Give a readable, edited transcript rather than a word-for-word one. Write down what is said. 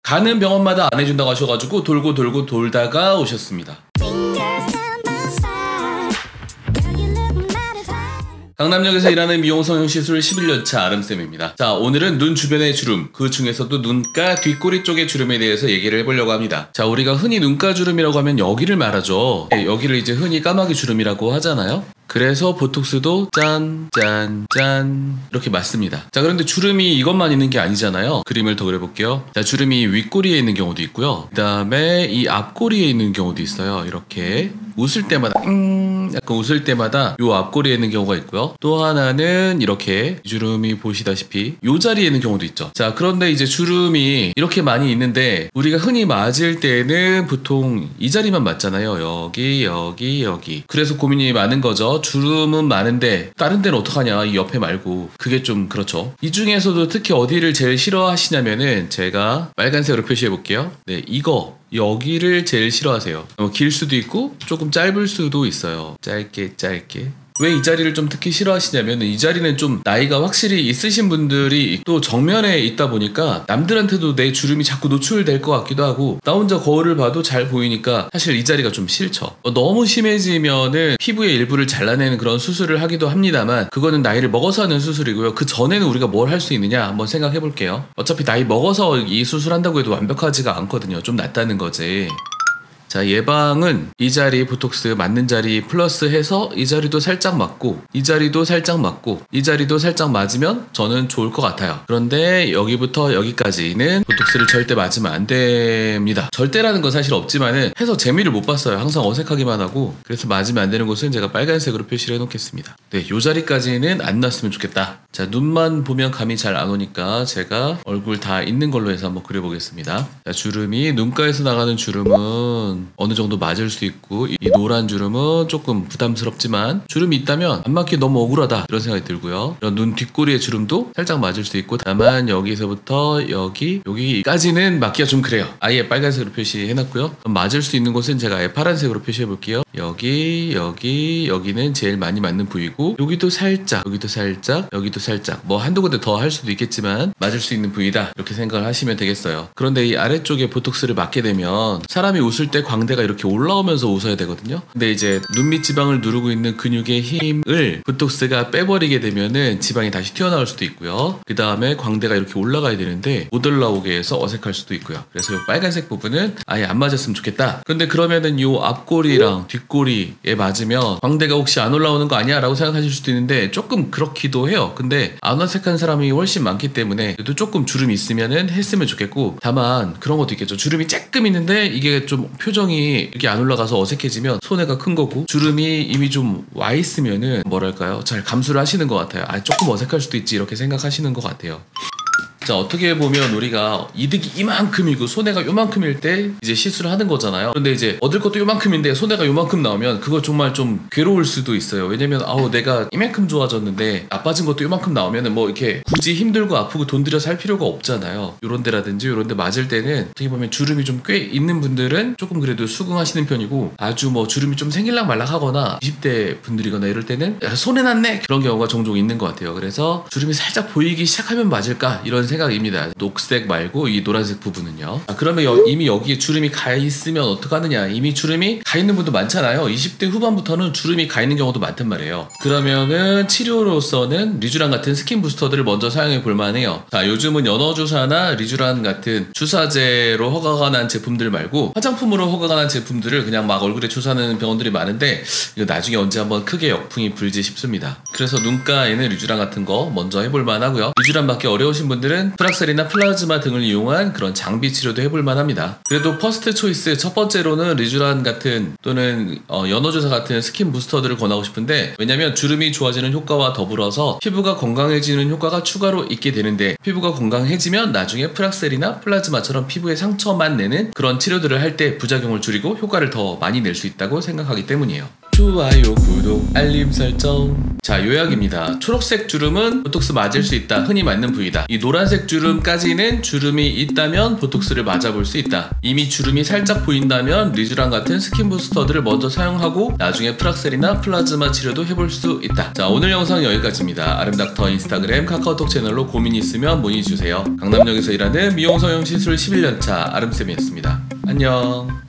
가는 병원마다 안 해준다고 하셔가지고 돌고 돌고 돌다가 오셨습니다. 강남역에서 일하는 미용 성형 시술 11년차 아름쌤입니다. 자, 오늘은 눈 주변의 주름, 그 중에서도 눈가 뒷꼬리 쪽의 주름에 대해서 얘기를 해보려고 합니다. 자, 우리가 흔히 눈가 주름이라고 하면 여기를 말하죠. 여기를 이제 흔히 까마귀 주름이라고 하잖아요. 그래서 보톡스도 짠, 짠, 짠 이렇게 맞습니다. 자, 그런데 주름이 이것만 있는 게 아니잖아요. 그림을 더 그려볼게요. 자, 주름이 윗꼬리에 있는 경우도 있고요. 그 다음에 이 앞꼬리에 있는 경우도 있어요. 이렇게 웃을 때마다 약간 웃을 때마다 요 앞꼬리에 있는 경우가 있고요. 또 하나는 이렇게 주름이 보시다시피 요 자리에 있는 경우도 있죠. 자, 그런데 이제 주름이 이렇게 많이 있는데 우리가 흔히 맞을 때는 보통 이 자리만 맞잖아요. 여기, 여기, 여기. 그래서 고민이 많은 거죠. 주름은 많은데 다른 데는 어떡하냐, 이 옆에 말고. 그게 좀 그렇죠. 이 중에서도 특히 어디를 제일 싫어하시냐면은 제가 빨간색으로 표시해 볼게요. 네, 이거 여기를 제일 싫어하세요. 길 수도 있고 조금 짧을 수도 있어요. 짧게 짧게. 왜 이 자리를 좀 특히 싫어하시냐면 이 자리는 좀 나이가 확실히 있으신 분들이 또 정면에 있다 보니까 남들한테도 내 주름이 자꾸 노출될 것 같기도 하고 나 혼자 거울을 봐도 잘 보이니까 사실 이 자리가 좀 싫죠. 너무 심해지면은 피부의 일부를 잘라내는 그런 수술을 하기도 합니다만 그거는 나이를 먹어서 하는 수술이고요. 그 전에는 우리가 뭘 할 수 있느냐 한번 생각해 볼게요. 어차피 나이 먹어서 이 수술한다고 해도 완벽하지가 않거든요. 좀 낫다는 거지. 자, 예방은 이 자리 보톡스 맞는 자리 플러스 해서 이 자리도 살짝 맞고 이 자리도 살짝 맞고 이 자리도 살짝 맞으면 저는 좋을 것 같아요. 그런데 여기부터 여기까지는 보톡스를 절대 맞으면 안 됩니다. 절대라는 건 사실 없지만은 해서 재미를 못 봤어요. 항상 어색하기만 하고. 그래서 맞으면 안 되는 곳은 제가 빨간색으로 표시를 해놓겠습니다. 네, 요 자리까지는 안 났으면 좋겠다. 자, 눈만 보면 감이 잘 안 오니까 제가 얼굴 다 있는 걸로 해서 한번 그려보겠습니다. 자, 주름이 눈가에서 나가는 주름은 어느 정도 맞을 수 있고 이 노란 주름은 조금 부담스럽지만 주름이 있다면 안 맞기 너무 억울하다 이런 생각이 들고요. 이런 눈 뒷꼬리의 주름도 살짝 맞을 수 있고 다만 여기서부터 여기까지는 맞기가 좀 그래요. 아예 빨간색으로 표시해놨고요. 맞을 수 있는 곳은 제가 아예 파란색으로 표시해볼게요. 여기는 제일 많이 맞는 부위고 여기도 살짝 여기도 살짝 뭐 한두 군데 더 할 수도 있겠지만 맞을 수 있는 부위다 이렇게 생각을 하시면 되겠어요. 그런데 이 아래쪽에 보톡스를 맞게 되면 사람이 웃을 때 광대가 이렇게 올라오면서 웃어야 되거든요. 근데 이제 눈밑 지방을 누르고 있는 근육의 힘을 보톡스가 빼버리게 되면은 지방이 다시 튀어나올 수도 있고요. 그 다음에 광대가 이렇게 올라가야 되는데 못 올라오게 해서 어색할 수도 있고요. 그래서 이 빨간색 부분은 아예 안 맞았으면 좋겠다. 근데 그러면은 이 앞꼬리랑 뒷꼬리에 맞으면 광대가 혹시 안 올라오는 거 아니야? 라고 생각하실 수도 있는데 조금 그렇기도 해요. 근데 안 어색한 사람이 훨씬 많기 때문에 그래도 조금 주름이 있으면은 했으면 좋겠고 다만 그런 것도 있겠죠. 주름이 조금 있는데 이게 좀 표정이 이렇게 안 올라가서 어색해지면 손해가 큰 거고 주름이 이미 좀 와 있으면은 뭐랄까요, 잘 감수를 하시는 것 같아요. 조금 어색할 수도 있지 이렇게 생각하시는 것 같아요. 자, 어떻게 보면 우리가 이득이 이만큼이고 손해가 요만큼일 때 이제 시술을 하는 거잖아요. 그런데 이제 얻을 것도 요만큼인데 손해가 요만큼 나오면 그거 정말 좀 괴로울 수도 있어요. 왜냐면 내가 이만큼 좋아졌는데 나빠진 것도 요만큼 나오면은 뭐 이렇게 굳이 힘들고 아프고 돈 들여서 할 필요가 없잖아요. 요런 데라든지 요런 데 맞을 때는 어떻게 보면 주름이 좀 꽤 있는 분들은 조금 그래도 수긍하시는 편이고 아주 뭐 주름이 좀 생길락 말락 하거나 20대 분들이거나 이럴 때는 야, 손해 났네 그런 경우가 종종 있는 것 같아요. 그래서 주름이 살짝 보이기 시작하면 맞을까 이런 생각입니다. 녹색 말고 이 노란색 부분은요. 그러면 이미 여기에 주름이 가 있으면 어떡하느냐. 이미 주름이 가 있는 분도 많잖아요. 20대 후반부터는 주름이 가 있는 경우도 많단 말이에요. 그러면은 치료로서는 리쥬란 같은 스킨 부스터들을 먼저 사용해 볼 만해요. 자, 요즘은 연어주사나 리쥬란 같은 주사제로 허가가 난 제품들 말고 화장품으로 허가가 난 제품들을 그냥 막 얼굴에 주사하는 병원들이 많은데 이거 나중에 언제 한번 크게 역풍이 불지 싶습니다. 그래서 눈가에는 리쥬란 같은 거 먼저 해볼 만하고요. 리쥬란 맞기 어려우신 분들은 프락셀이나 플라즈마 등을 이용한 그런 장비 치료도 해볼 만합니다. 그래도 퍼스트 초이스 첫 번째로는 리쥬란 같은 또는 연어주사 같은 스킨 부스터들을 권하고 싶은데 왜냐면 주름이 좋아지는 효과와 더불어서 피부가 건강해지는 효과가 추가로 있게 되는데 피부가 건강해지면 나중에 프락셀이나 플라즈마처럼 피부에 상처만 내는 그런 치료들을 할 때 부작용을 줄이고 효과를 더 많이 낼 수 있다고 생각하기 때문이에요. 좋아요, 구독, 알림 설정. 자, 요약입니다. 초록색 주름은 보톡스 맞을 수 있다. 흔히 맞는 부위다. 이 노란색 주름까지는 주름이 있다면 보톡스를 맞아볼 수 있다. 이미 주름이 살짝 보인다면 리쥬란 같은 스킨 부스터들을 먼저 사용하고 나중에 프락셀이나 플라즈마 치료도 해볼 수 있다. 자, 오늘 영상 여기까지입니다. 아름닥터 인스타그램, 카카오톡 채널로 고민 있으면 문의주세요. 강남역에서 일하는 미용 성형 시술 11년차 아름쌤이었습니다. 안녕.